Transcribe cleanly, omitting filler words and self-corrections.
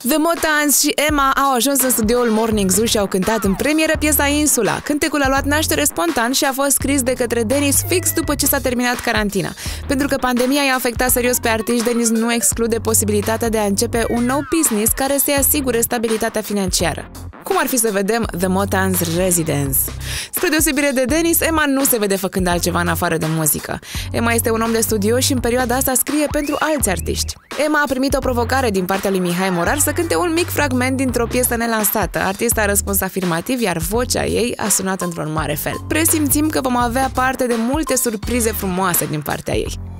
The Motans și Emma au ajuns în studioul Morning Zoo și au cântat în premieră piesa Insula. Cântecul a luat naștere spontan și a fost scris de către Dennis fix după ce s-a terminat carantina. Pentru că pandemia i-a afectat serios pe artiști, Dennis nu exclude posibilitatea de a începe un nou business care să-i asigure stabilitatea financiară. Cum ar fi să vedem The Motans Residence? Spre deosebire de Dennis, Emma nu se vede făcând altceva în afară de muzică. Emma este un om de studio și în perioada asta scrie pentru alți artiști. Emma a primit o provocare din partea lui Mihai Morar să cânte un mic fragment dintr-o piesă nelansată. Artista a răspuns afirmativ, iar vocea ei a sunat într-un mare fel. Presimțim că vom avea parte de multe surprize frumoase din partea ei.